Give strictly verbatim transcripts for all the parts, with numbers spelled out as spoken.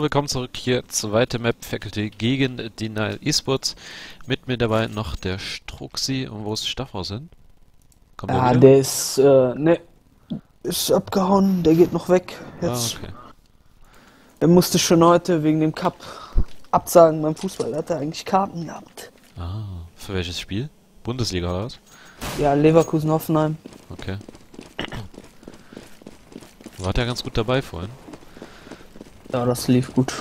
willkommen zurück hier. Zweite Map, Faculty gegen Denial Esports. Mit mir dabei noch der Struxi. Und wo ist Staffhaus hin? Kommt Ja, der, der ist, äh, ne, ist abgehauen, der geht noch weg jetzt. Ah, okay. Er musste schon heute wegen dem Cup absagen beim Fußball, er hatte eigentlich Karten gehabt. Ah, für welches Spiel? Bundesliga oder was? Ja, Leverkusen-Hoffenheim. Okay. War der ganz gut dabei vorhin? Ja, das lief gut.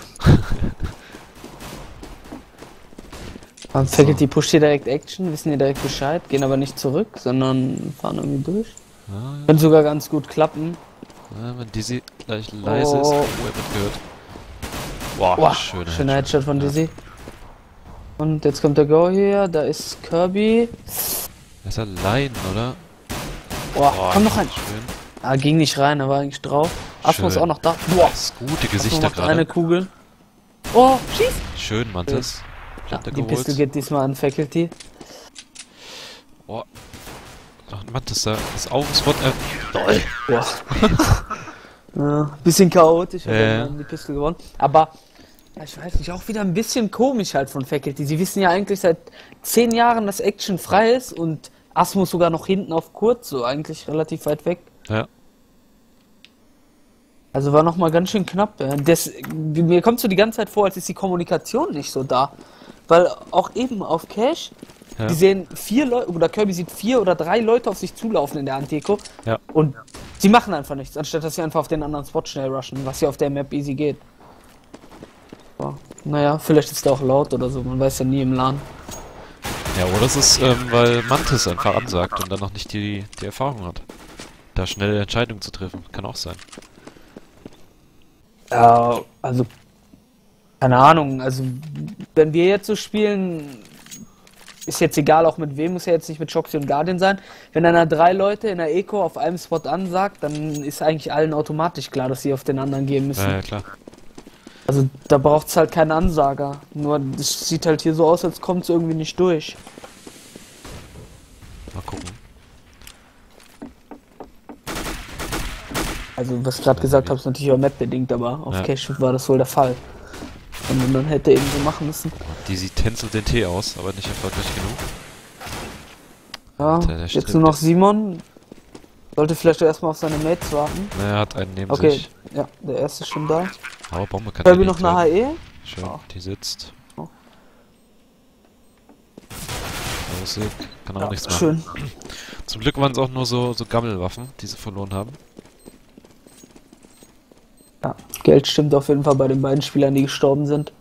Beim Faculty pusht hier direkt Action, wissen die direkt Bescheid, gehen aber nicht zurück, sondern fahren irgendwie durch. Ah, ja. Könnte sogar ganz gut klappen. Ja, wenn Dizzy gleich leise ist, Oh. oh, er wird gehört. Boah, Boah, schöner schöner Headshot von Ja. Dizzy. Und jetzt kommt der Go hier, da ist Kirby. Das ist allein, oder? Boah, Boah, komm noch rein. Schön. Ah, ging nicht rein, er war eigentlich drauf. Asmo ist Schön. auch noch da. Boah, Das gute Asmo Gesichter macht eine gerade. Kugel. Oh, schieß! Schön, Mantis. Ja, Hat er die geholt. Pistole geht diesmal an Faculty. Oh. Ach, Mantis da. Das Augenspot. Äh, Doll. Boah. Ja, bisschen chaotisch, hat Ja, er ja. dann die Pistole gewonnen. Aber, ja, ich weiß nicht, auch wieder ein bisschen komisch halt von Faculty. Sie wissen ja eigentlich seit zehn Jahren, dass Action frei ist und Asmo sogar noch hinten auf kurz, so eigentlich relativ weit weg. Ja. Also war nochmal ganz schön knapp. Ja. Das, mir kommt so die ganze Zeit vor, als ist die Kommunikation nicht so da. Weil auch eben auf Cash, Ja. die sehen vier Leute, oder Kirby sieht vier oder drei Leute auf sich zulaufen in der Anteko. Ja. Und sie machen einfach nichts, anstatt dass sie einfach auf den anderen Spot schnell rushen, was ja auf der Map easy geht. So. Naja, vielleicht ist der auch laut oder so, man weiß ja nie im LAN. Ja, oder es ist, ähm, weil Mantis einfach ansagt und dann noch nicht die, die Erfahrung hat. Da schnelle Entscheidungen zu treffen. Kann auch sein. Ja, also, keine Ahnung, also, wenn wir jetzt so spielen, ist jetzt egal, auch mit wem, muss ja jetzt nicht mit Shoxy und Guardian sein. Wenn einer drei Leute in der Eco auf einem Spot ansagt, dann ist eigentlich allen automatisch klar, dass sie auf den anderen gehen müssen. Ja, ja, klar. Also, da braucht es halt keinen Ansager. Nur, es sieht halt hier so aus, als kommt es irgendwie nicht durch. Mal gucken. Also, was ich gerade gesagt habe, ist natürlich auch map-bedingt, aber auf Ja. Cache war das wohl der Fall. Und man hätte eben so machen müssen. Die sieht tänzelt den Tee aus, aber nicht erfolgreich genug. Ja, Alter, der jetzt Schritt nur noch ist- Simon. Sollte vielleicht erstmal auf seine Mates warten. Na, er hat einen neben Okay, sich. ja, der erste ist schon da. Aber Bombe kann Kirby verlegt noch eine werden. H E. Schön, Oh. die sitzt. Oh. Aussieht, kann auch Ja, nichts machen. schön. Zum Glück waren es auch nur so, so Gammelwaffen, die sie verloren haben. Ja, Geld stimmt auf jeden Fall bei den beiden Spielern, die gestorben sind.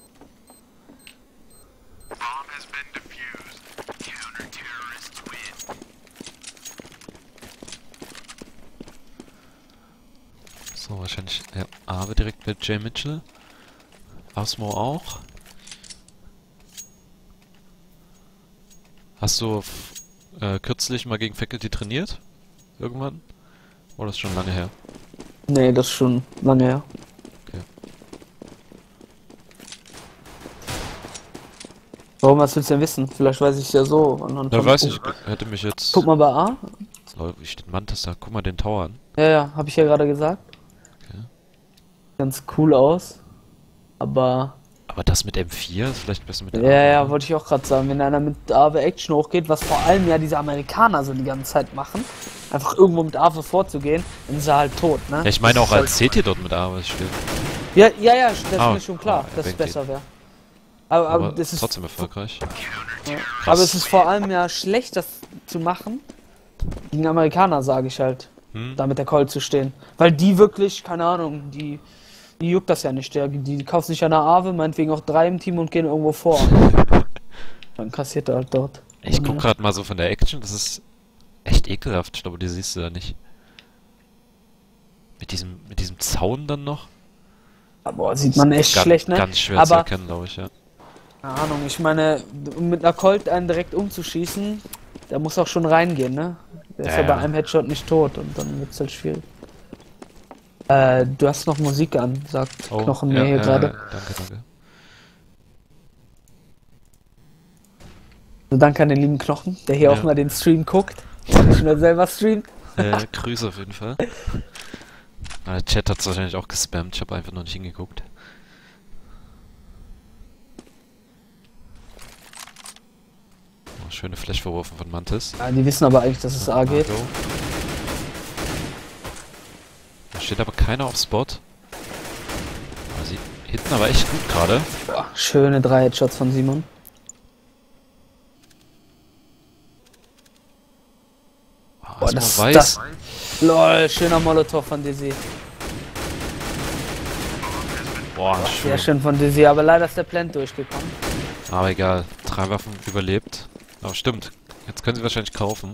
So, wahrscheinlich ja, Aave direkt mit Jay Mitchell. Asmo auch. Hast du f- äh, kürzlich mal gegen Faculty trainiert? Irgendwann? Oder ist schon lange her? Nee, das ist schon lange her. Okay. Warum, was willst du denn wissen? Vielleicht weiß ich es ja so. anhand Ja, von- weiß Oh, ich. Hätte mich jetzt... Guck mal bei A. Leute, wie steht Mantis da? Guck mal den Tower an. Ja, ja, habe ich ja gerade gesagt. Okay. Ganz cool aus. Aber, Aber das mit M vier ist vielleicht besser mit der ja, Aave, ja, oder? wollte ich auch gerade sagen. Wenn einer mit Aave Action hochgeht, was vor allem ja diese Amerikaner so die ganze Zeit machen, einfach irgendwo mit Aave vorzugehen, dann ist er halt tot, ne? Ja, ich meine Das auch ist als C T dort mit Aave steht. Ja, ja, ja, das ist Ah, mir schon klar, ah, er dass es bängt ihn. besser wäre. Aber, aber, Aber das ist, trotzdem erfolgreich. aber es ist vor allem ja schlecht, das zu machen. Gegen Amerikaner, sage ich halt. Hm? Da mit der Call zu stehen. Weil die wirklich, keine Ahnung, die, die juckt das ja nicht. Der, die kaufen sich eine Aave, meinetwegen auch drei im Team und gehen irgendwo vor. Dann kassiert er halt dort. Ich guck gerade mal so von der Action, das ist echt ekelhaft. Ich glaube, die siehst du da nicht. Mit diesem, mit diesem Zaun dann noch? Boah, sieht man echt Ganz, schlecht, ne? ganz schwer zu Aber, erkennen, glaube ich, ja. keine Ahnung, ich meine, um mit einer Colt einen direkt umzuschießen, der muss auch schon reingehen, ne? Der ist Ja, ja bei ja. einem Headshot nicht tot und dann wird's halt schwierig. Äh, du hast noch Musik an, sagt Knochen mir ja, hier ja, gerade. ja, danke, danke. Also danke an den lieben Knochen, der hier Ja. auch mal den Stream guckt. Nicht nur selber streamt. Äh, Grüße auf jeden Fall. Ah, der Chat hat es wahrscheinlich auch gespammt, ich habe einfach noch nicht hingeguckt. Oh, schöne Flash verworfen von Mantis. Ja, die wissen aber eigentlich, dass es A geht. Marco. Da steht aber keiner auf Spot. Oh, sie hitten aber echt gut gerade. Boah, schöne drei Headshots von Simon. Oh, Boah, das das, weiß. das, lol, schöner Molotow von Dizzy. Boah, Sehr schön. schön von Dizzy, aber leider ist der Plant durchgekommen. Aber egal. Drei Waffen überlebt. Aber stimmt. Jetzt können sie wahrscheinlich kaufen.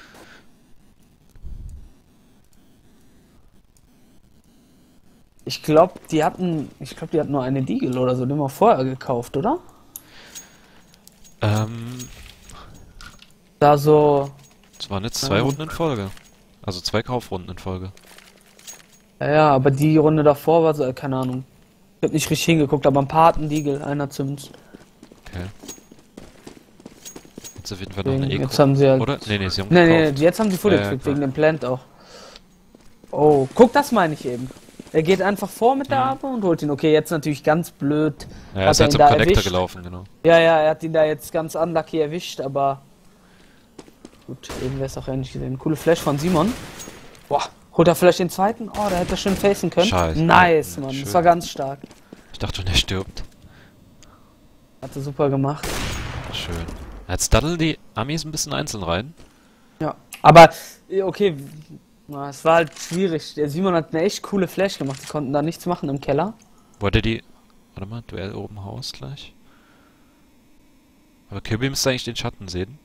Ich glaube, die hatten, ich glaube, die hatten nur eine Deagle oder so, die haben wir vorher gekauft, oder? Ähm, Da so, es waren jetzt zwei Ähm. Runden in Folge. Also zwei Kaufrunden in Folge. ja, ja, aber die Runde davor war so, äh, keine Ahnung. Ich hab nicht richtig hingeguckt, aber ein paar hatten Deagle, einer zumindest. Okay. Jetzt auf jeden Fall noch eine Deswegen, Eco. jetzt haben sie halt- Oder? Nee, nee, sie haben Nee, nee, gekauft. jetzt haben sie Full Ja, ja, gekriegt, klar. wegen dem Plant auch. Oh, guck, das meine ich eben. Er geht einfach vor mit der Mhm. Arme und holt ihn. Okay, jetzt natürlich ganz blöd. Ja, er Hat ist er halt ihn zum da Connector erwischt? gelaufen, genau. Ja, ja, er hat ihn da jetzt ganz unlucky erwischt, aber gut, eben wäre es auch ähnlich gesehen. Coole Flash von Simon. Boah, holt er vielleicht den zweiten? Oh, da hätte er schön facen können. Scheiße. Nice, Ja, Mann. schön. Das war ganz stark. Ich dachte schon, er stirbt. Hat er super gemacht. Schön. Jetzt daddeln die Amis ein bisschen einzeln rein. Ja. Aber, eh, okay, na, es war halt schwierig. Der Simon hat eine echt coole Flash gemacht. Die konnten da nichts machen im Keller. Wollte die... Warte mal, Duell oben Haus gleich. Aber Kirby müsste eigentlich den Schatten sehen.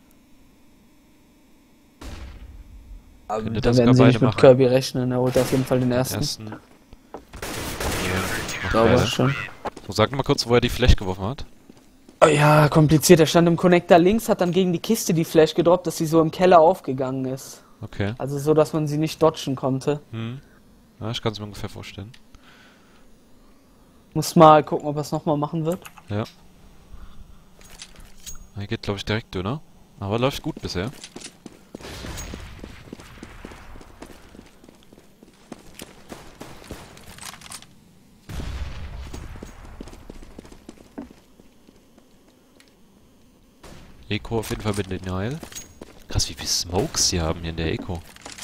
Aber Könnte da das werden sogar sie beide nicht mit machen. Kirby rechnen. Er holt auf jeden Fall den ersten. Ersten. Ja, Sauber geil. schon. So, sag mal kurz, wo er die Flash geworfen hat. Oh ja, kompliziert. Er stand im Connector links, hat dann gegen die Kiste die Flash gedroppt, dass sie so im Keller aufgegangen ist. Okay. Also so, dass man sie nicht dodgen konnte. Hm. Ja, ich kann es mir ungefähr vorstellen. Muss mal gucken, ob er es nochmal machen wird. Ja. Er geht, glaube ich, direkt Döner. Aber läuft gut bisher. Eco auf jeden Fall mit Denial. Krass, wie viele Smokes sie haben hier in der Eco.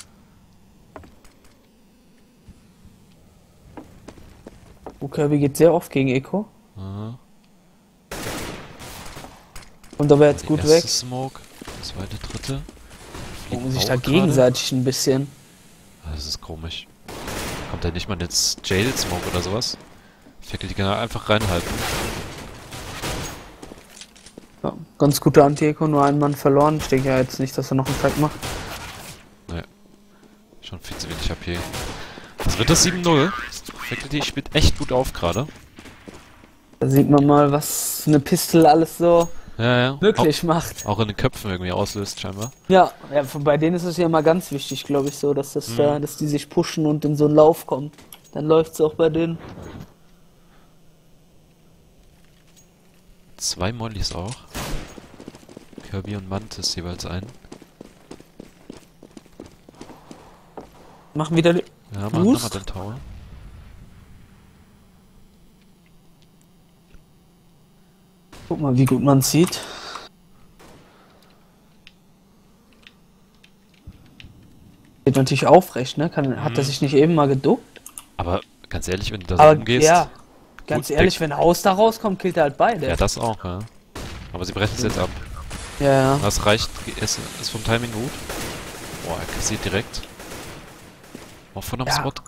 Oh, Kirby geht sehr oft gegen Eco. Aha. Und aber jetzt Die gut erste weg. Smoke, zweite, dritte. Gucken Fliegt sich auch da gerade. gegenseitig ein bisschen. Ah, das ist komisch. Kommt da nicht mal jetzt Jail Smoke oder sowas? Fackel die kann er einfach reinhalten. Ja, ganz guter Anti-Eco, nur ein Mann verloren. Ich denke ja jetzt nicht, dass er noch einen Tag macht. Schon viel zu wenig H P. Was wird das? sieben null? Faculty spielt echt gut auf gerade. Da sieht man mal, was eine Pistol alles so Ja, ja. möglich macht. Auch, auch in den Köpfen irgendwie auslöst, scheinbar. Ja, ja, von- bei denen ist es ja immer ganz wichtig, glaube ich, so, dass das Mhm. da, dass die sich pushen und in so einen Lauf kommen. Dann läuft's auch bei denen. Zwei Mollys auch. Kirby und Mantis jeweils ein. Machen wieder. Ja, machen Boost. nochmal den Tower. Guck mal, wie gut man sieht. Steht natürlich aufrecht, ne? Kann, Hat er Mhm. sich nicht eben mal geduckt? Aber ganz ehrlich, wenn du da so Aber umgehst... ja, ganz gut, ehrlich, der- wenn Haus da rauskommt, killt er halt beide. Ja, das auch, ja. Aber sie brechen es jetzt ab. ja. ja. Das reicht, ist, ist vom Timing gut. Boah, er kassiert direkt. Auch von am Ja. Spot.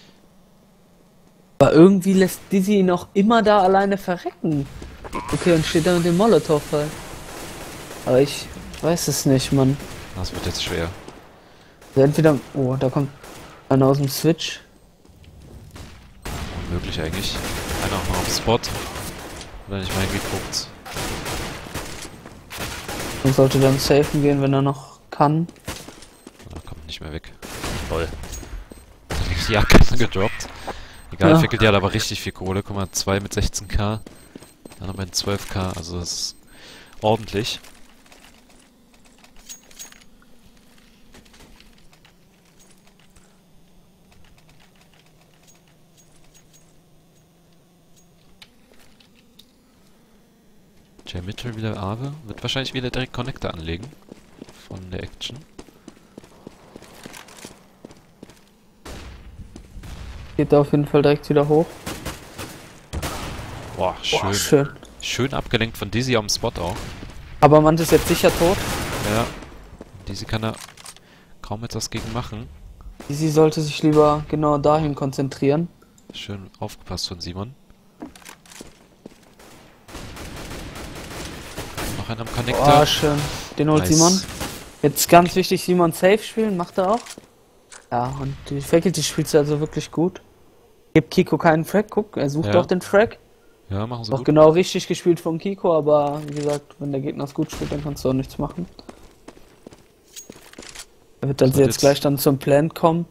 Aber irgendwie lässt Dizzy ihn auch immer da alleine verrecken. Okay, und steht da mit dem Molotow halt. Aber ich weiß es nicht, Mann. Das wird jetzt schwer. Also entweder. Oh, da kommt einer aus dem Switch. Unmöglich eigentlich. Einer auch noch am Spot. Oder nicht mal hingeguckt. Und sollte dann safen gehen, wenn er noch kann. Ah, kommt nicht mehr weg. Toll. Die Jacke gedroppt. Egal, Ja. Faculty hat aber richtig viel Kohle. Guck mal, zwei mit sechzehn K. Dann noch mit zwölf K. Also das ist ordentlich. Jay Mitchell wieder Aave. Wird wahrscheinlich wieder direkt Connector anlegen. Von der Action. Geht da auf jeden Fall direkt wieder hoch. Boah, schön. Boah, schön. Schön abgelenkt von Dizzy am Spot auch. Aber man ist jetzt sicher tot. Ja. Dizzy kann da kaum etwas gegen machen. Sie sollte sich lieber genau dahin konzentrieren. Schön aufgepasst von Simon. Noch einen am Connector. Oh, schön. Den holt Nice. Simon. Jetzt ganz wichtig, Simon safe spielen, macht er auch. Ja, und die Faculty spielt also wirklich gut. Gibt Kiko keinen Frag, guck, er sucht Ja. doch den Frag. Ja, machen sie Auch gut. genau richtig gespielt von Kiko, aber wie gesagt, wenn der Gegner es gut spielt, dann kannst du auch nichts machen. Er wird also So, jetzt jetzt- gleich dann zum Plant kommen.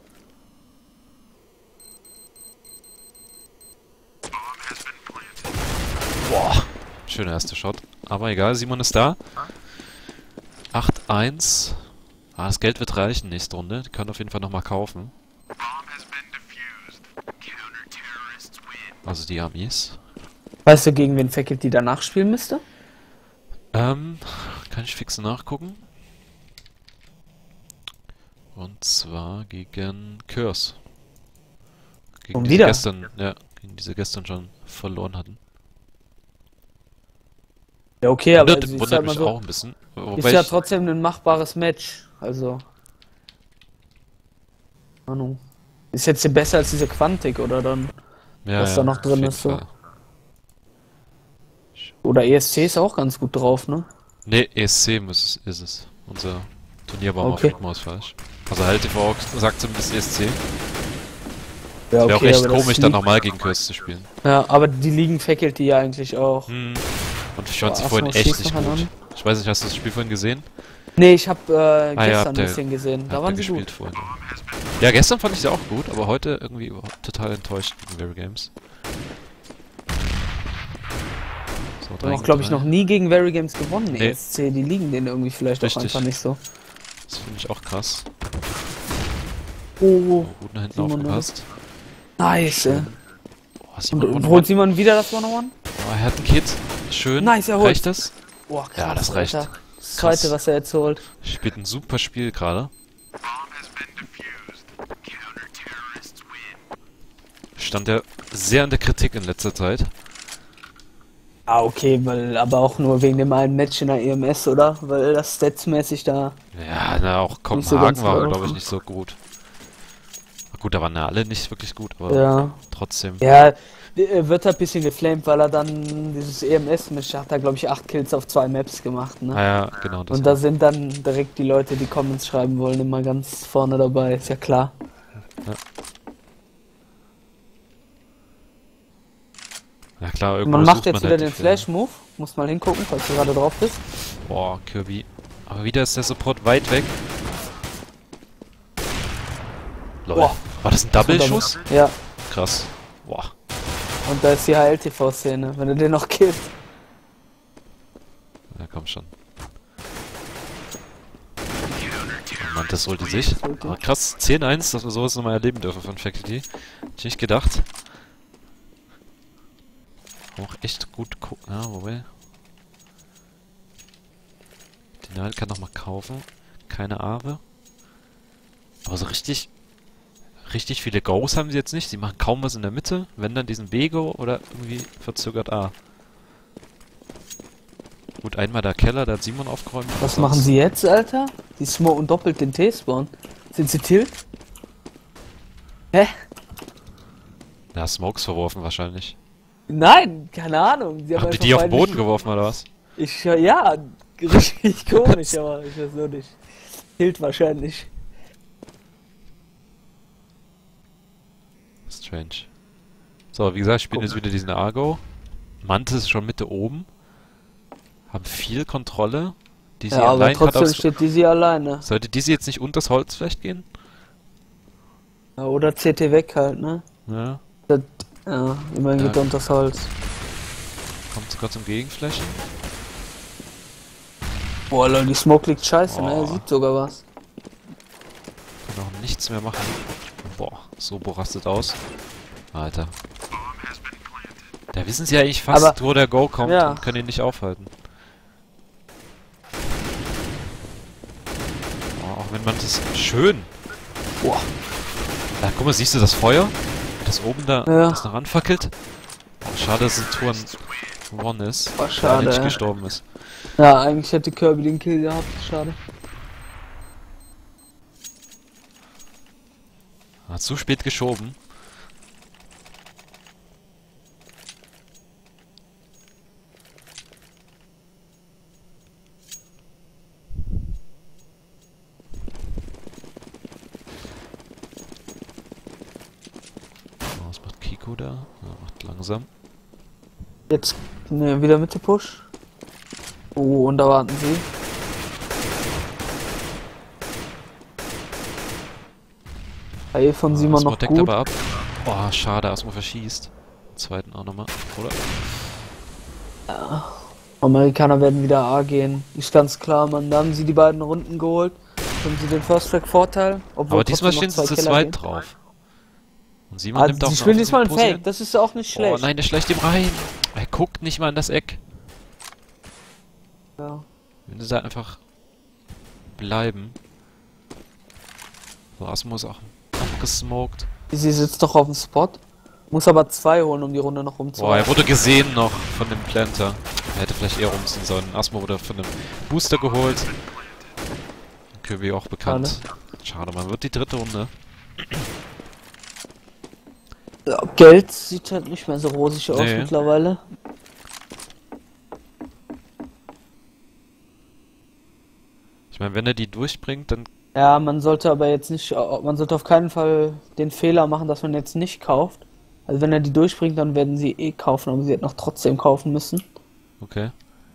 Boah. Schöner erster Shot. Aber egal, Simon ist da. acht eins. Ah, das Geld wird reichen nächste Runde. Die können auf jeden Fall nochmal kaufen. Also die Amis. Weißt du, gegen wen Faculty danach spielen müsste? Ähm, kann ich fix nachgucken. Und zwar gegen Curse. Gegen Und die sie wieder? gestern, ja, gegen die sie gestern schon verloren hatten. Ja, okay, aber Wundert, also ich wundert sag mal mich so, auch ein bisschen. ist Wobei ja ich, trotzdem ein machbares Match. Also. Ahnung. Ist jetzt besser als diese Quantik, oder dann? ja, was ja, da noch auf drin jeden ist, so. Fall. Oder E S C ist auch ganz gut drauf, ne? Ne, E S C muss, ist es. Unser Turnierbaum Okay. auf Rigma ist falsch. Also halt T V sagt zumindest E S C. Ja, Wäre auch recht aber das komisch, dann liegt- nochmal gegen Curse zu spielen. Ja, aber die liegen Faculty ja eigentlich auch. Hm. Und ich fand sie Boah, vorhin Asmo echt schießt nicht noch einen gut. Ich weiß nicht, hast du das Spiel vorhin gesehen? Nee, ich hab äh, Ah, ja, gestern habt ein ihr- bisschen gesehen. Da Habt ihr waren sie gespielt gut. vorhin. Ja, gestern fand ich sie auch gut, aber heute irgendwie überhaupt total enttäuscht gegen Very Games. So, Wir drei haben auch, gegen glaube ich, drei. noch nie gegen Very Games gewonnen, Nee. E S C. Die liegen denen irgendwie vielleicht auch Richtig. einfach nicht so. Das finde ich auch krass. Oh, Oh, gut nach hinten Simon, aufgepasst. nice, ey. Oh, Simon, Und und holt Simon wieder das One-on-One? oh, er hat ein Kit. Schön. Nice, er holt. Reicht das? Boah, krass, Ja, das reicht. Alter. Das zweite, Krass. was er jetzt holt. Spielt ein super Spiel gerade. Stand ja sehr in der Kritik in letzter Zeit. Ah, okay, weil aber auch nur wegen dem einen Match in der E M S, oder? Weil das statsmäßig da. Ja, na, auch Nicht so ganz Kopenhagen war, drauf. glaube ich, nicht so gut. Ach gut, da waren ja alle nicht wirklich gut, aber Ja. trotzdem. Ja, er wird ein bisschen geflamed, weil er dann dieses E M S-Match hat, er glaube ich acht Kills auf zwei Maps gemacht, ne? Ah ja, genau. Das Und da sind dann direkt die Leute, die Comments schreiben wollen, immer ganz vorne dabei, ist ja klar. ja klar, irgendwo Man macht sucht jetzt man wieder halt die den Fehler. Flash-Move, muss mal hingucken, falls du gerade drauf bist. Boah, Kirby. Aber wieder ist der Support weit weg. Lol. Boah. War das ein Double-Schuss? Ja, Krass. Boah. und da ist die H L T V-Szene, wenn du den noch killst. Ja, komm schon. Oh Mann, das holte sich. Aber krass, zehn eins, dass wir sowas nochmal erleben dürfen von Faculty. Hätte ich nicht gedacht. Auch echt gut gucken. Ja, wobei. Den Nile kann nochmal kaufen. Keine Aave. Aber so richtig. Richtig viele Goes haben sie jetzt nicht. Sie machen kaum was in der Mitte. Wenn dann diesen B-Go oder irgendwie verzögert A. Gut, einmal der Keller, da hat Simon aufgeräumt. Was Sonst- machen sie jetzt, Alter? Die smoken doppelt den T-Spawn. Sind sie tilt? Hä? Ja, Smokes verworfen wahrscheinlich. Nein, keine Ahnung. Sie Haben die einfach die auf den beide Boden Sch- geworfen oder was? Ich, ja, richtig komisch, aber ich weiß nur nicht. Tilt wahrscheinlich. Strange. So, wie gesagt, spielen Guck. jetzt wieder diesen Argo. Mantis ist schon Mitte oben. Haben viel Kontrolle. Die sie Ja, aber allein gerade trotzdem aufs... steht die sie alleine. Sollte diese jetzt nicht unters Holz vielleicht gehen? Ja, oder C T weg halt, ne? Ja. Das, ja, immerhin geht Ja. er unter das Holz. Kommt sogar zum Gegenflächen. Boah, Leute, die Smoke liegt scheiße, ne? Er Boah. sieht sogar was. Kann auch nichts mehr machen. Boah, Sobo rastet aus. Alter. Da wissen sie ja eigentlich fast, Aber- wo der Go kommt ja. und können ihn nicht aufhalten. wenn man das... Schön! Boah. Ja, guck mal, siehst du das Feuer? Das oben da, Ja. das noch anfackelt? Oh, schade, dass es ein Tor One ist. Oh, der schade, nicht ja. gestorben ist. Ja, eigentlich hätte Kirby den Kill gehabt. Schade. Hat zu spät geschoben. Was macht Kiko da? Ja, macht langsam. Jetzt ne, wieder Mitte Push. Oh, und da warten sie. Hey, von Simon Asmo noch deckt gut. aber ab. Oh, schade, Asmo verschießt. Den zweiten auch nochmal, oder? Amerikaner werden wieder A gehen. Ist ganz klar, man. Da haben sie die beiden Runden geholt. Haben sie den First Track Vorteil. Aber diesmal stehen sie zu zweit gehen. drauf. Und Simon Also nimmt auch sie eine spielen diesmal ein Offensive Fake. Das ist auch nicht Position. schlecht. Oh nein, der schleicht ihm rein. Er guckt nicht mal in das Eck. Ja. Wenn sie da einfach bleiben. So, Asmo ist auch abgesmoked. Sie sitzt doch auf dem Spot. Muss aber zwei holen, um die Runde noch Boah, rumzuholen. er wurde gesehen noch von dem Planter. Er hätte vielleicht eher rumziehen sollen. Asmo wurde von dem Booster geholt. Kirby auch bekannt. Schade, man wird die dritte Runde. Ja, Geld sieht halt nicht mehr so rosig aus Nee. mittlerweile. Ich meine, wenn er die durchbringt, dann... Ja, man sollte aber jetzt nicht, man sollte auf keinen Fall den Fehler machen, dass man jetzt nicht kauft. Also wenn er die durchbringt, dann werden sie eh kaufen, aber sie hätten noch trotzdem kaufen müssen. Okay.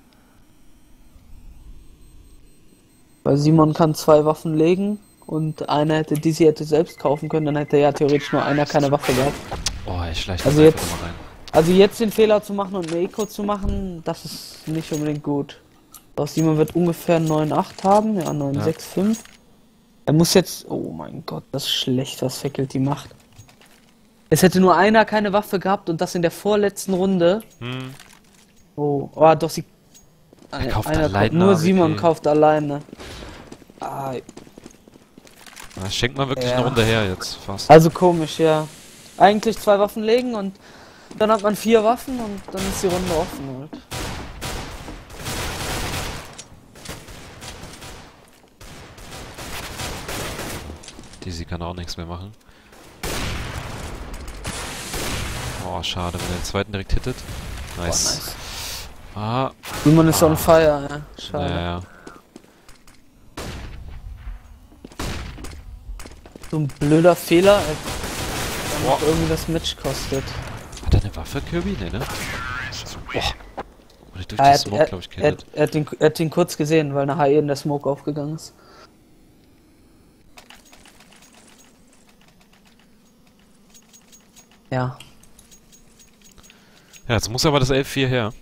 Weil Simon kann zwei Waffen legen und einer hätte, die sie hätte selbst kaufen können, dann hätte ja theoretisch nur einer keine Waffe gehabt. Oh, er schleicht Also einfach jetzt- nochmal rein. Also jetzt den Fehler zu machen und eine Eco zu machen, das ist nicht unbedingt gut. Aus Simon wird ungefähr neun Komma acht haben, ja neun Komma sechs fünf. Er muss jetzt, oh mein Gott, das ist schlecht, was Faculty macht. Es hätte nur einer keine Waffe gehabt und das in der vorletzten Runde. Hm. Oh, oh doch sie... Er kauft einer alleine kauft, nur A W P. Simon kauft alleine. Ah, Da schenkt man wirklich Ja. eine Runde her jetzt, fast. also komisch, ja. Eigentlich zwei Waffen legen und dann hat man vier Waffen und dann ist die Runde offen halt. Dizzy kann auch nichts mehr machen. Oh, schade, wenn er den zweiten direkt hittet. Oh, Nice. nice. Ah, Simon ist Ah. on fire, ja. Schade. naja. So ein blöder Fehler, der noch irgendwie das Match kostet. Hat er eine Waffe, Kirby? Nee, ne? Boah. Wurde durch Ah, die er, hat, Smoke, er, glaube ich, er, killt. er, hat ihn, er hat ihn kurz gesehen, weil eine H E in der Smoke aufgegangen ist. Ja. Ja, jetzt muss aber das elf vier her.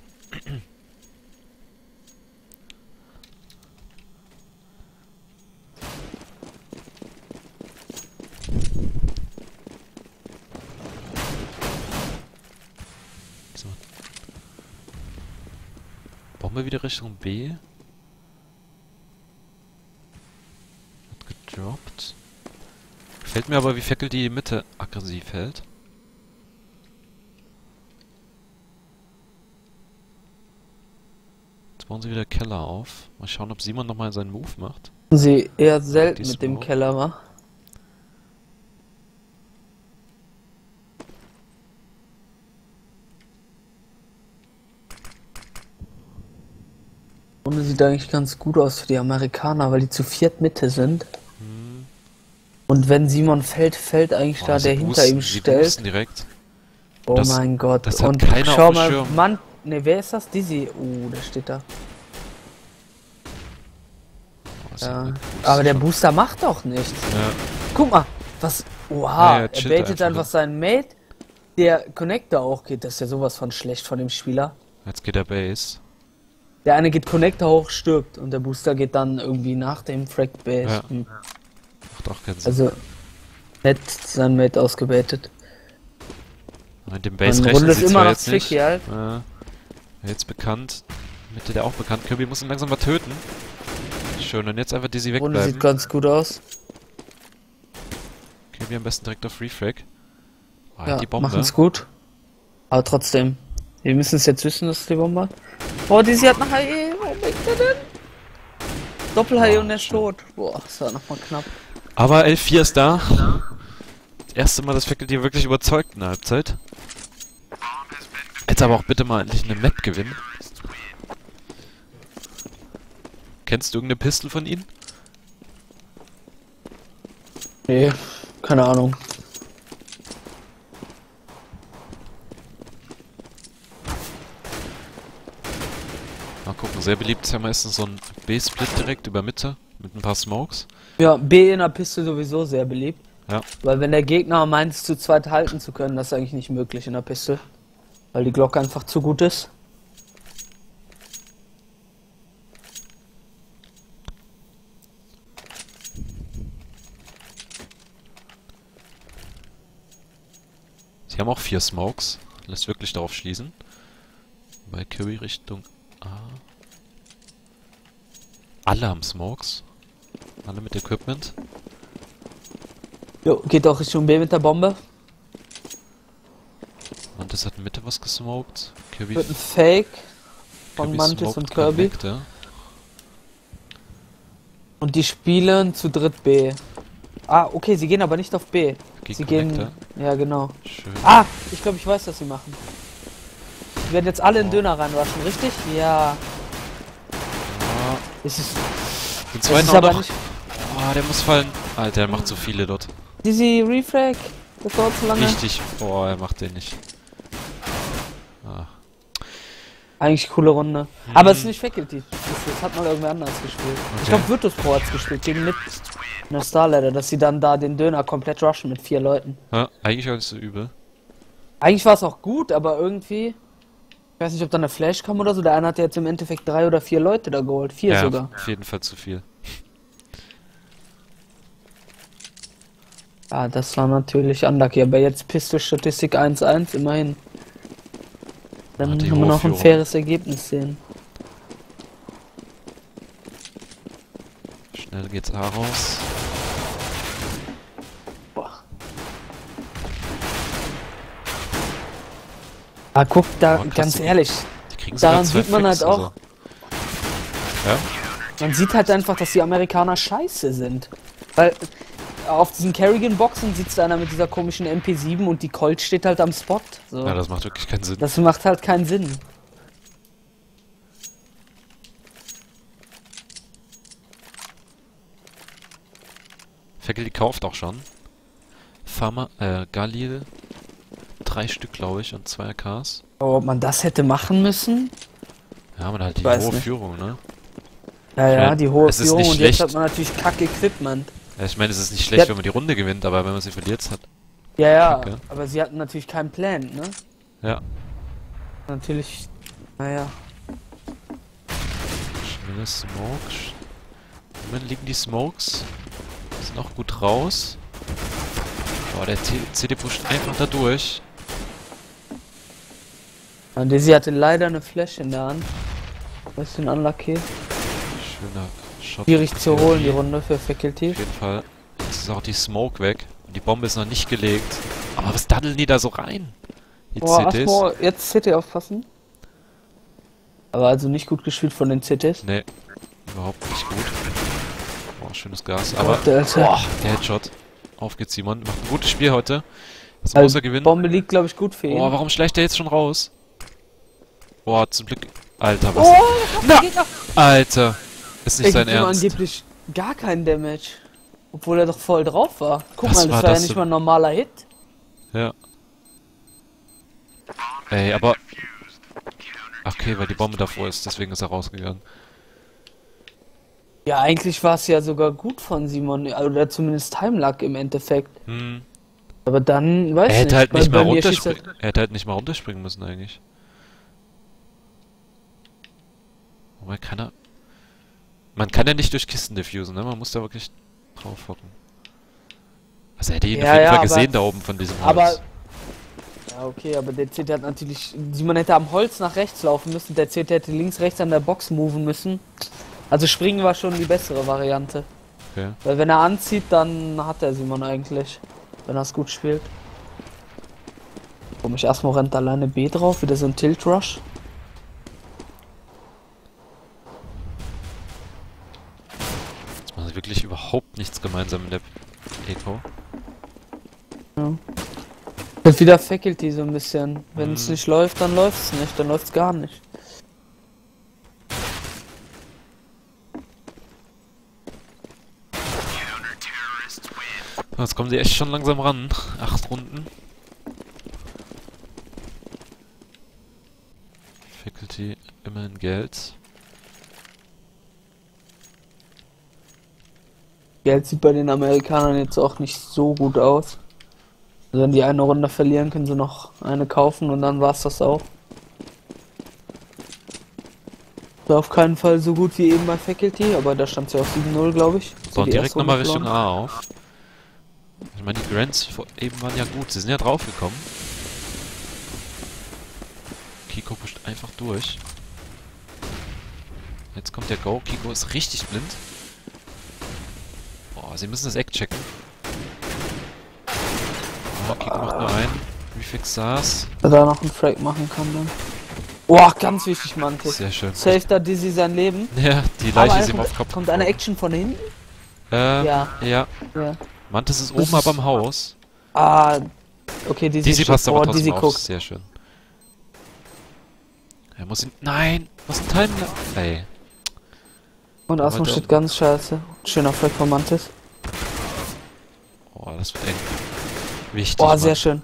So. Brauchen wir wieder Richtung B? Hat gedroppt. Gefällt mir aber, wie Faculty die Mitte aggressiv hält. Jetzt bauen sie wieder Keller auf. Mal schauen, ob Simon nochmal seinen Move macht. Sie eher selten Die mit dem Smoke. Keller war. Und es sieht eigentlich ganz gut aus für die Amerikaner, weil die zu viert Mitte sind. Hm. Und wenn Simon fällt, fällt eigentlich Boah, da, sie der hinter boosten- ihm sie stellt. boosten direkt. Oh das- mein Gott. das hat und keiner schau auf dem mal, Schirm. Mann, ne, wer ist das? Dizzy. Oh, der steht da. Oh, ist Ja. eine Aber der schon. Booster macht doch nichts. Ja. Guck mal, was. Oha, Ja, ja, er chillt baitet einfach, einfach ne? seinen Mate. Der Connector auch geht. Das ist ja sowas von schlecht von dem Spieler. Jetzt geht der Base. Der eine geht Connector hoch, stirbt. Und der Booster geht dann irgendwie nach dem Frag Base. Ja. Hm. Macht auch keinen Sinn. Also, nett seinen Mate ausgebaitet. Mit dem Base Man rechnen rundet sie immer zwar noch jetzt nicht. tricky halt. Ja. Jetzt bekannt. Mitte der auch bekannt. Kirby muss ihn langsam mal töten. schön. Und jetzt einfach Dizzy Runde wegbleiben. sieht ganz gut aus. Okay, wir am besten direkt auf Refrag. Ah, Ja, die Bombe. machen's gut. Aber trotzdem. Wir müssen es jetzt wissen, dass es die Bombe hat. Oh, Dizzy hat eine H E. Warum bringt er denn? Doppel-H E Oh, und er ist schön. tot. Boah, das war nochmal knapp. Aber L vier ist da. Das erste Mal, dass Faculty wirklich überzeugt in der Halbzeit. Jetzt aber auch bitte mal endlich eine Map gewinnen. Kennst du irgendeine Pistol von ihnen? Nee, keine Ahnung. Mal gucken, sehr beliebt ist ja meistens so ein B-Split direkt über Mitte mit ein paar Smokes. Ja, B in der Piste sowieso sehr beliebt. Ja. Weil wenn der Gegner meint, es zu zweit halten zu können, das ist eigentlich nicht möglich in der Piste. Weil die Glocke einfach zu gut ist. Sie haben auch vier Smokes. Lässt wirklich darauf schließen. Bei Curry Richtung A. Alle haben Smokes. Alle mit Equipment. Jo, geht auch Richtung B mit der Bombe. Mantis hat in Mitte was gesmoked. Kirby, Wird ein Fake von Kirby Mantis smoked und Kirby. Connect, ja. Und die spielen zu dritt B. Ah, okay, sie gehen aber nicht auf B. Gegen Sie gehen. Connector. Ja, genau. Schön. Ah, ich glaube, ich weiß, was sie machen. Sie werden jetzt alle in Oh. Döner reinwaschen, richtig? Ja. Ja. Es ist, Den es zweiten ist auch aber noch. nicht. Oh, der muss fallen. Alter, der macht so viele dort. Dizzy Refrag. Das dauert zu lange. Richtig. Oh, er macht den nicht. Ah. Eigentlich coole Runde. Hm. Aber es ist nicht Faculty. Das, das hat mal irgendwer anders gespielt. Ich Okay. glaube, Virtus Pro hat es gespielt. Gegen mit einer Starladder, dass sie dann da den Döner komplett rushen mit vier Leuten. Ja, eigentlich war das so übel. Eigentlich war es auch gut, aber irgendwie. Ich weiß nicht, ob da eine Flash kam oder so. Der eine hat jetzt im Endeffekt drei oder vier Leute da geholt. Vier Ja, sogar. auf jeden Fall zu viel. Ah, das war natürlich unlucky. Aber jetzt Pistol-Statistik eins eins, immerhin. Dann Ah, die haben wir noch ein Hochführung. faires Ergebnis sehen. Schnell geht's A raus. Ah, guck, da, Oh, krass, ganz die- ehrlich. Die kriegen Daran sogar zwei sieht man Fricks, halt auch- also. Ja? Man sieht halt einfach, dass die Amerikaner scheiße sind. Weil auf diesen Kerrigan-Boxen sitzt einer mit dieser komischen M P sieben und die Colt steht halt am Spot. So. Ja, das macht wirklich keinen Sinn. Das macht halt keinen Sinn. Faculty kauft auch schon. Pharma, äh, Galil. Drei Stück, glaube ich, und zwei A Ks. Aber ob man das hätte machen müssen? Ja, man hat die Weiß hohe nicht. Führung, ne? Ja, ja, meine, die hohe es ist Führung nicht und jetzt schlecht. hat man natürlich Kack-Equipment. Ja, ich meine, es ist nicht schlecht, Ja. wenn man die Runde gewinnt, aber wenn man sie verliert, hat. Ja, ja, Kacke. aber sie hatten natürlich keinen Plan, ne? Ja. Natürlich, naja. Schnelle Smoke. Moment, liegen die Smokes. Sind auch gut raus. Boah, der C D pusht einfach da durch. Und Dizzy hatte leider eine Flash in der Hand. Bisschen unlucky. Schöner Shot. Schwierig zu Theorie. holen, die Runde für Faculty. Auf jeden Fall. Jetzt ist auch die Smoke weg. Und die Bombe ist noch nicht gelegt. Aber was daddeln die da so rein? Die Boah, C Ts? Asmo, jetzt C T aufpassen. Aber also nicht gut gespielt von den C Ts. Nee, überhaupt nicht gut. Boah, schönes Gas. Aber der Alter. boah, der Headshot. Auf geht's, Simon. Macht ein gutes Spiel heute. Das Also, muss er gewinnen. Bombe liegt, glaube ich, gut für ihn. Boah, warum schleicht der jetzt schon raus? Boah, zum Glück. Alter, was? Oh, Na! geht auf. Alter. Ist nicht Er sein gibt ihm Ernst. angeblich gar keinen Damage. Obwohl er doch voll drauf war. Guck Was mal, das war war, das ja nicht denn? mal ein normaler Hit. Ja. Ey, aber... Okay, weil die Bombe davor ist, deswegen ist er rausgegangen. Ja, eigentlich war es ja sogar gut von Simon. Oder zumindest Timeluck im Endeffekt. Hm. Aber dann, weiß Er hätte nicht. halt bei- nicht bei mal mir schießt er- runterspringen. Er hätte halt nicht mal runterspringen müssen eigentlich. Wobei keiner. Man kann ja nicht durch Kisten diffusen, ne? Man muss da wirklich drauf hocken. Also er hätte ihn Ja, auf jeden ja, Fall aber- gesehen da oben von diesem Aber. Holz. Ja, okay, aber der C T hat natürlich. Simon hätte am Holz nach rechts laufen müssen. Der C T hätte links, rechts an der Box moven müssen. Also springen war schon die bessere Variante. Okay. Weil wenn er anzieht, dann hat er Simon eigentlich. Wenn er es gut spielt. Komm ich erstmal rennt alleine B drauf, wieder so ein Tilt Rush. Jetzt machen sie wirklich überhaupt nichts gemeinsam in der Eco. Ja. Wird wieder Faculty so ein bisschen. Wenn es Mhm. nicht läuft, dann läuft es nicht, dann läuft es gar nicht. Jetzt kommen sie echt schon langsam ran. Acht Runden. Faculty immerhin Geld. Geld sieht bei den Amerikanern jetzt auch nicht so gut aus. Also wenn die eine Runde verlieren, können sie noch eine kaufen und dann war's das auch. War auf keinen Fall so gut wie eben bei Faculty, aber da stand ja auf sieben null, glaube ich. So, und die direkt erste nochmal Runde Richtung verloren. A auf. Ich meine, die Grants vor- eben waren ja gut. Sie sind ja draufgekommen. Kiko pusht einfach durch. Jetzt kommt der Go. Kiko ist richtig blind. Boah, sie müssen das Eck checken. Oh, Kiko macht nur einen. Refix saß. Dass er noch einen Frag machen kann dann. Boah, ganz wichtig, Mantis. Sehr schön. Save da Dizzy sein Leben. Ja, die Aber Leiche eine ist ihm kommt, auf Kopf. kommt eine Action von hinten? Ähm, Ja. ja. Ja. Mantis ist Das oben, ist- aber im Haus. Ah, okay, Dizzy, Dizzy steht passt aber vor, trotzdem Dizzy auf. guckt. Sehr schön. Er muss ihn... Nein! Was ein Time... Ey. Und Aber Asmo der- steht ganz scheiße. Schöner Frag von Mantis. Oh, das wird eng. Wichtig, Boah, Mann. sehr schön.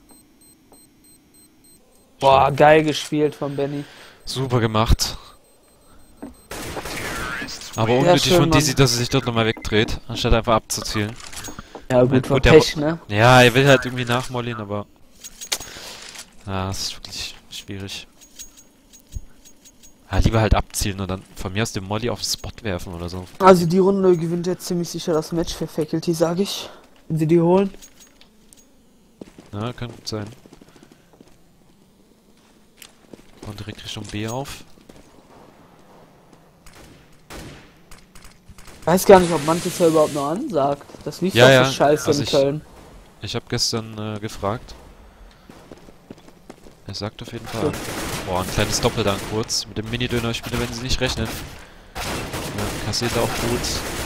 Boah, geil gespielt von Benny. Super gemacht. Aber Ja, unnötig schön, von Mann. Dizzy, dass er sich dort nochmal wegdreht, anstatt einfach abzuzielen. Ja, Mein gut, war Gott, der Pech, ne? Ja, er will halt irgendwie nachmollien, aber... Ah, das ist wirklich schwierig. Ja, lieber halt abzielen und dann von mir aus den Molly auf Spot werfen oder so. Also die Runde gewinnt jetzt ziemlich sicher das Match für Faculty, sage ich. Wenn sie die holen. Ja, kann gut sein. Und direkt Richtung B auf. Ich weiß gar nicht, ob Mantis ja überhaupt noch ansagt. Das lief Ja, doch ja, so scheiße also in ich- Köln. Ich habe gestern äh, gefragt. Er sagt auf jeden Fall an. Boah, ein kleines Doppel dann kurz. Mit dem Mini-Döner-Spieler, wenn sie nicht rechnen. Ja, kassiert auch gut.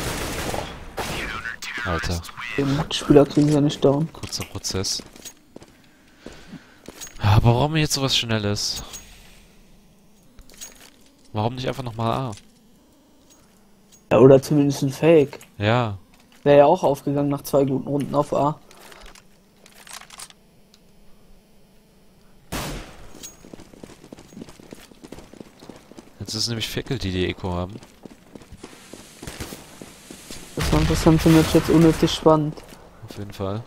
Boah. Alter, Den Spieler kriegen sie nicht down. kurzer Prozess. Aber warum jetzt sowas Schnelles? Warum nicht einfach nochmal A? Ja, oder zumindest ein Fake. Ja. Wäre ja auch aufgegangen nach zwei guten Runden auf A. Jetzt ist es nämlich Faculty, die Eco haben. Das war das ganze Match jetzt unnötig spannend. Auf jeden Fall.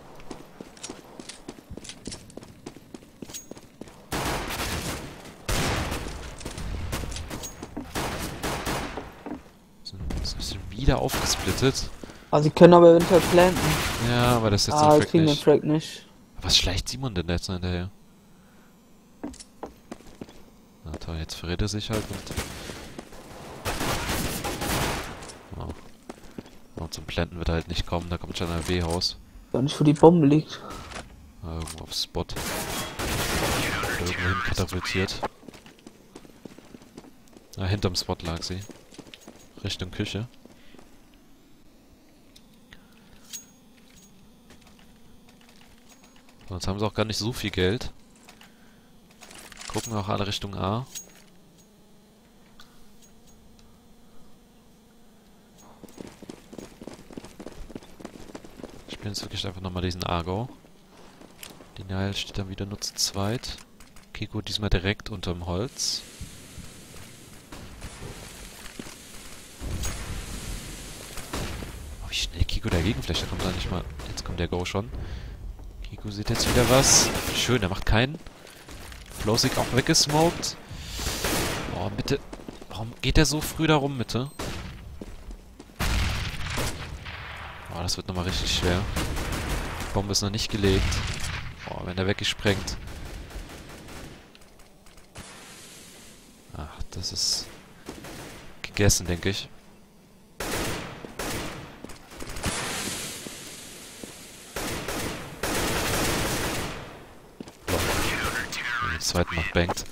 Sind sind wieder aufgesplittet. Ah, sie können aber eventuell planten. Ja, aber das ist jetzt Ah, den sie Frag kriegen den nicht. Frag nicht. Was schleicht Simon denn jetzt noch hinterher? Na toll, jetzt verrät er sich halt und... Oh. Und zum Planten wird er halt nicht kommen, da kommt schon ein W-Haus. Gar nicht, wo die Bombe liegt. Ah, irgendwo auf Spot. Oder irgendwo hin katapultiert. Ah, hinterm Spot lag sie. Richtung Küche. Sonst haben sie auch gar nicht so viel Geld. Gucken auch alle Richtung A. Spielen jetzt wirklich einfach nochmal diesen Argo. Die Nile steht dann wieder nur zu zweit. Kiko diesmal direkt unterm Holz. Oh, wie schnell Kiko dagegen flecht, da kommt er nicht mal. Jetzt kommt der Go schon. Kiko sieht jetzt wieder was. Schön, er macht keinen. Flowsick auch weggesmoked. Oh, Mitte. Warum geht er so früh da rum, Mitte? Oh, das wird nochmal richtig schwer. Die Bombe ist noch nicht gelegt. Oh, wenn er weggesprengt. Ach, das ist... gegessen, denke ich. Den zweiten noch bangt.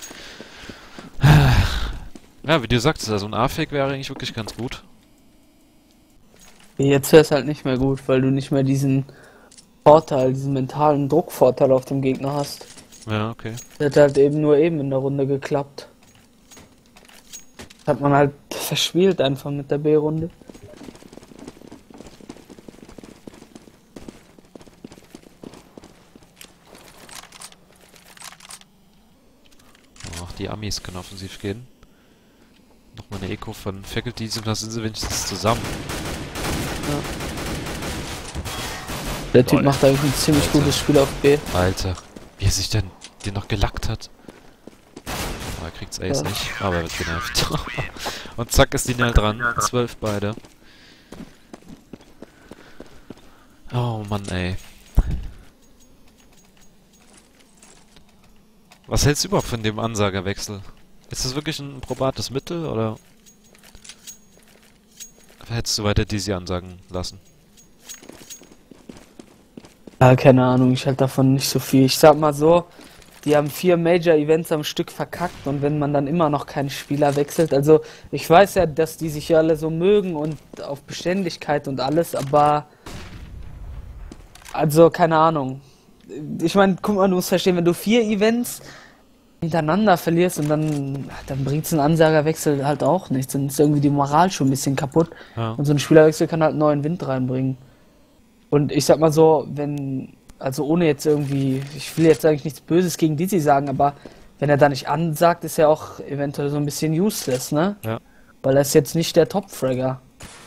Ja, wie du sagtest, also ein A-Fake wäre eigentlich wirklich ganz gut. Jetzt wäre es halt nicht mehr gut, weil du nicht mehr diesen Vorteil, diesen mentalen Druckvorteil auf dem Gegner hast. Ja, okay. Der hat halt eben nur eben in der Runde geklappt. Hat man halt verspielt einfach mit der B-Runde. Auch die Amis können offensiv gehen. Nochmal eine Eco von Faculty, sind das sind sie wenigstens zusammen. Ja. Der Typ Lol. macht eigentlich ein ziemlich Alter. gutes Spiel auf B. Alter, wie er sich denn den noch gelackt hat. Aber er kriegt's Ace Ja. nicht, aber er wird genervt. Und zack ist die Nell dran. Zwölf beide. Oh Mann, ey. Was hältst du überhaupt von dem Ansagerwechsel? Ist das wirklich ein probates Mittel, oder hättest du weiter diese ansagen lassen? Ja, keine Ahnung, ich halte davon nicht so viel. Ich sag mal so, die haben vier Major-Events am Stück verkackt und wenn man dann immer noch keinen Spieler wechselt, also ich weiß ja, dass die sich ja alle so mögen und auf Beständigkeit und alles, aber also keine Ahnung. Ich meine, guck mal, du musst verstehen, wenn du vier Events hintereinander verlierst und dann, dann bringt's einen Ansagerwechsel halt auch nichts. Dann ist irgendwie die Moral schon ein bisschen kaputt. Ja. Und so ein Spielerwechsel kann halt neuen Wind reinbringen. Und ich sag mal so, wenn, also ohne jetzt irgendwie, ich will jetzt eigentlich nichts Böses gegen Dizzy sagen, aber wenn er da nicht ansagt, ist er auch eventuell so ein bisschen useless, ne? Ja. Weil er ist jetzt nicht der Top-Fragger.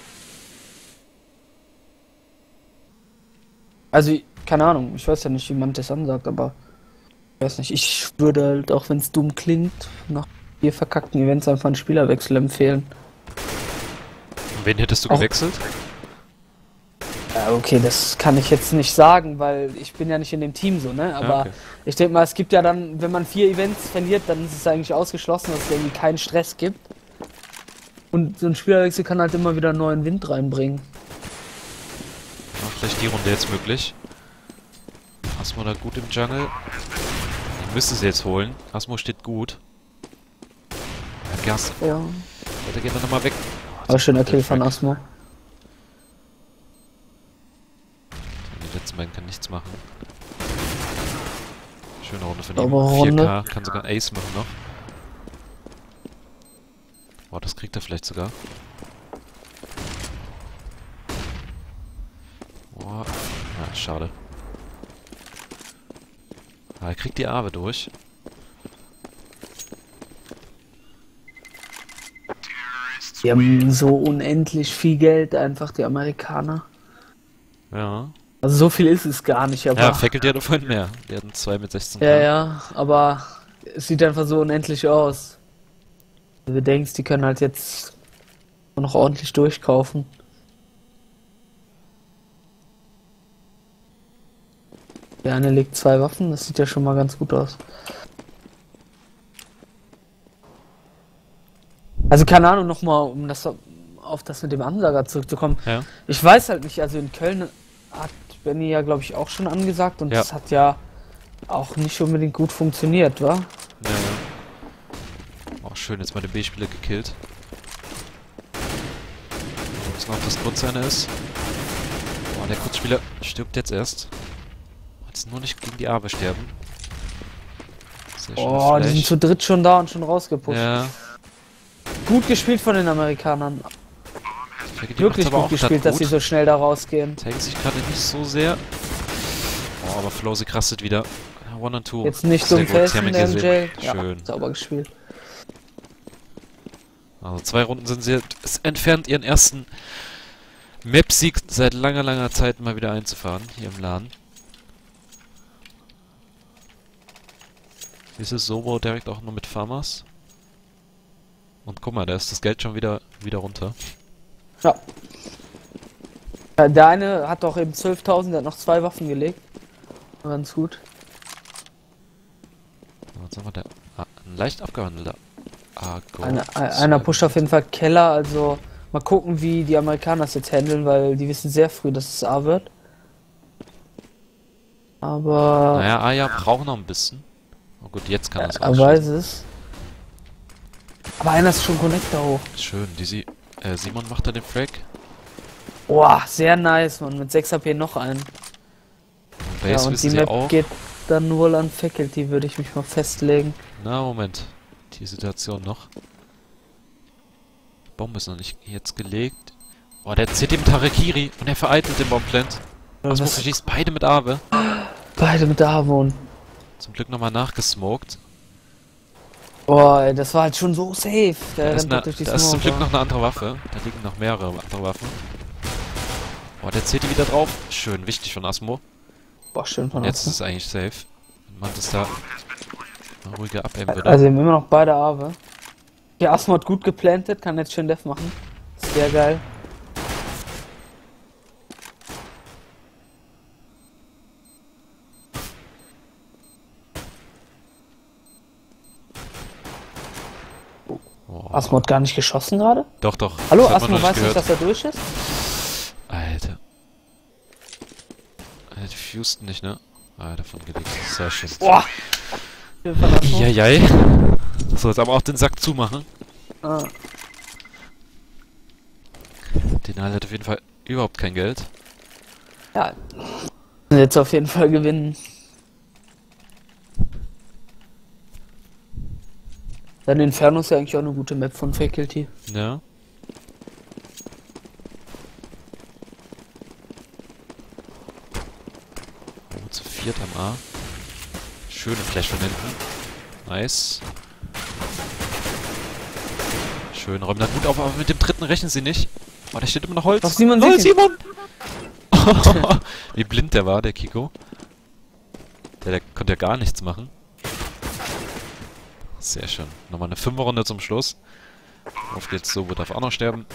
Also, keine Ahnung, ich weiß ja nicht, wie man das ansagt, aber ich weiß nicht, ich würde halt, auch wenn es dumm klingt, nach vier verkackten Events einfach einen Spielerwechsel empfehlen. Und wen hättest du Auch- gewechselt? Ja, okay, das kann ich jetzt nicht sagen, weil ich bin ja nicht in dem Team so, ne? Aber Ja, okay. ich denke mal, es gibt ja dann, wenn man vier Events verliert, dann ist es eigentlich ausgeschlossen, dass es irgendwie keinen Stress gibt. Und so ein Spielerwechsel kann halt immer wieder neuen Wind reinbringen. Ja, vielleicht die Runde jetzt möglich. Asmo da gut im Jungle. Die müsste sie jetzt holen. Asmo steht gut. Ja, Gas. Ja. Da geht er nochmal weg. Aber schöner Kill von Asmo. Die letzten beiden kann nichts machen. Schöne Runde von ihm. Saubere vier Runde. K, kann sogar ein Ace machen noch. Boah, das kriegt er vielleicht sogar. Boah, ja, schade. Ah, er kriegt die Arbe durch. Die haben so unendlich viel Geld, einfach die Amerikaner. Ja. Also so viel ist es gar nicht, aber... Ja, Faculty hatte vorhin mehr. Die hatten zwei mit sechzehn K. Ja, ja, aber es sieht einfach so unendlich aus. Du denkst, die können halt jetzt nur noch ordentlich durchkaufen. Der eine legt zwei Waffen, das sieht ja schon mal ganz gut aus. Also keine Ahnung, nochmal, um das auf das mit dem Ansager zurückzukommen. Ja. Ich weiß halt nicht, also in Köln hat Benny ja, glaube ich, auch schon angesagt und Ja. das hat ja auch nicht unbedingt gut funktioniert, wa? Ja, ja. Oh, schön, jetzt mal den B-Spieler gekillt. Wir wissen, ob das kurz einer ist. Oh, der Kurzspieler stirbt jetzt erst. Jetzt nur nicht gegen die Arbe sterben. Sehr schönes Oh, die sind Flash. zu dritt schon da und schon rausgepusht. Ja, Gut gespielt von den Amerikanern. Faculty Wirklich macht's aber gut auch gespielt, grad dass sie so schnell da rausgehen. Tanken sich gerade nicht so sehr. Oh, aber Flowsy rastet wieder. One and two. Jetzt nicht Sehr dumm gut, sie haben festen, ihn der M gesehen. J. Ja, Schön. sauber gespielt. Also zwei Runden sind sie es entfernt, ihren ersten Map-Sieg seit langer, langer Zeit mal wieder einzufahren, hier im Laden. Ist es Sobo direkt auch nur mit Farmers? Und guck mal, da ist das Geld schon wieder, wieder runter. Ja. Ja, der eine hat doch eben zwölftausend, der hat noch zwei Waffen gelegt. Ganz gut. Was haben wir da? Ah, ein leicht abgewandelter. Argo. Eine, einer pusht auf jeden Fall Keller, also mal gucken, wie die Amerikaner es jetzt handeln, weil die wissen sehr früh, dass es A wird. Aber... Naja, Aya braucht noch ein bisschen. Oh gut, jetzt kann er es er weiß es. Aber einer ist schon Connector hoch. Schön, die äh, Simon macht da den Frag. Boah, sehr nice, man. Mit sechs H P noch ein. Und Ja, und die Map auch. Geht dann wohl an Faculty, würde ich mich mal festlegen. Na, Moment. Die Situation noch. Bombe ist noch nicht jetzt gelegt. Oh, der zieht dem Tarakiri und er vereitelt den Bombplant. Asmo verschießt beide mit Aave. Beide mit Aave. Zum Glück nochmal nachgesmoked. Boah, ey, das war halt schon so safe. Der da ist, ne, da ist zum Glück noch eine andere Waffe. Da liegen noch mehrere andere Waffen. Boah, der zählt wieder drauf. Schön, wichtig von Asmo. Boah, schön von Und jetzt Asmo. ist es eigentlich safe. Wenn man das da ruhiger abheben würde. Also, wir haben immer noch beide Aave. Ja, Asmo hat gut geplantet, kann jetzt schön Def machen. Sehr geil. Oh. Asmo hat gar nicht geschossen gerade? Doch, doch. Hallo, Asmo weiß nicht, dass er durch ist? Alter. Er diffused nicht, ne? Ah, davon gelegt. Sehr schön. Boah! Eieiei. So, jetzt aber auch den Sack zumachen. Ah. Denal hat auf jeden Fall überhaupt kein Geld. Ja. Jetzt auf jeden Fall gewinnen. Dann Inferno ist ja eigentlich auch eine gute Map von Faculty. Ja. Oh, zu viert am A. Schöne Flash von hinten. Nice. Schön, räumen da gut auf, aber mit dem dritten rechnen sie nicht. Oh, da steht immer noch Holz. Doch, Simon, oh, Simon! Wie blind der war, der Kiko. Der, der konnte ja gar nichts machen. Sehr schön. Nochmal eine Fünferrunde zum Schluss. Auf geht's, Sobo darf auch noch sterben.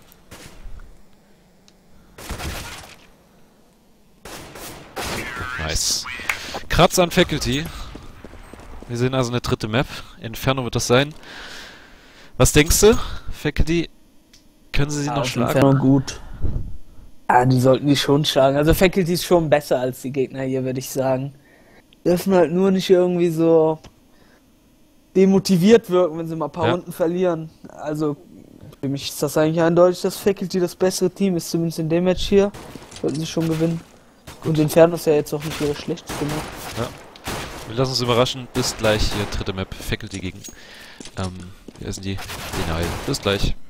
Nice. Kratz an Faculty. Wir sehen also eine dritte Map. Inferno wird das sein. Was denkst du? Faculty, können sie sie ja, noch schlagen? Inferno gut. Ja, die sollten die schon schlagen. Also Faculty ist schon besser als die Gegner hier, würde ich sagen. Dürfen halt nur nicht irgendwie so demotiviert wirken, wenn sie mal ein paar ja. Runden verlieren. Also für mich ist das eigentlich eindeutig, dass Faculty das bessere Team ist, zumindest in dem Match hier. Sollten sie schon gewinnen. Gut. Und Inferno ist ja jetzt auch nicht ihre schlechteste Map. Ja. Wir lassen uns überraschen. Bis gleich hier, dritte Map. Faculty gegen, ähm, wie heißen die? Denal. Bis gleich.